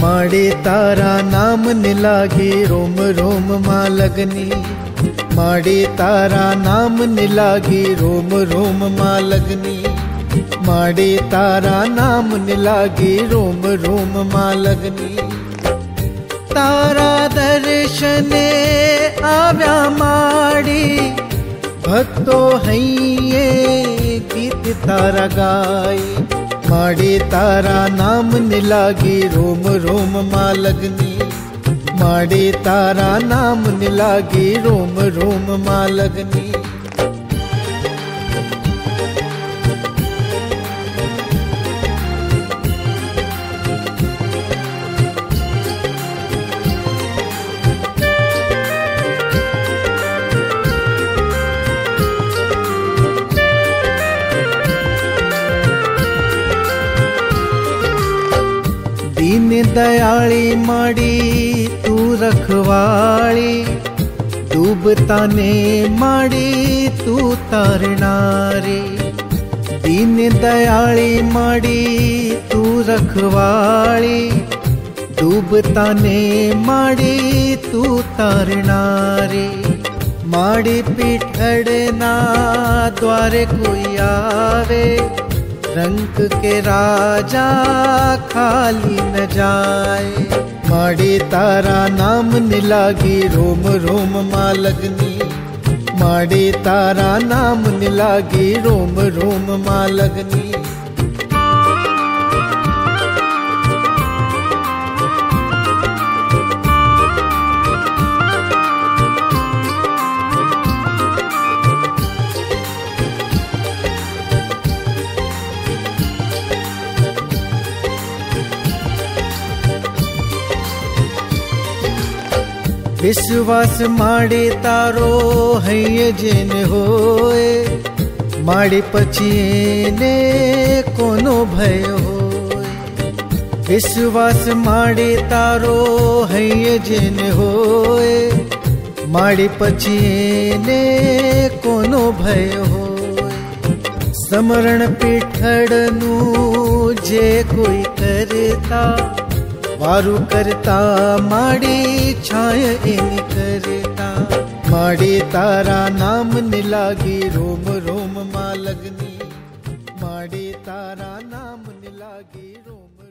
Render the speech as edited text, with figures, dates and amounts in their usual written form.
माड़े तारा नाम निलागी रोम रोम माँ लगनी। माड़े तारा नाम निलागी रोम रोम माँ लगनी। माड़े तारा नाम निलागी रोम रोम माँ लगनी। तारा दर्शने आव्या माड़ी भक्तो हइये गीत तारा गाई। माड़े तारा नाम निलागी रोम रोम माँ लगनी। माड़े तारा नाम निलागी रोम रोम माँ लगनी। दीन दयाली माड़ी तू रखवाली। डूबता ने माड़ी तू तारनारी। दीन दयाली माड़ी तू रखवाली। डूबता ने माड़ी तू तारनारी। माड़ी पिठड़ना द्वारे कोई आवे। रंग के राजा खाली न जाए। माड़े तारा नाम निलागी रोम रोम माँ लगनी। माड़े तारा नाम निलागी रोम रोम माँ लगनी। विश्वास माड़े तारो है जिन होए। माड़े पछिए ने कोनो भय होए। विश्वास माड़े तारो है जिन होए। माड़े पछिए ने कोनो भय होए। समरण पिठड़नु जे कोई करता। वारु करता माड़ी छाय इन करता। माड़े तारा नाम निलागी रोम रोम माँ लगनी। माड़े तारा नाम निलागी रोम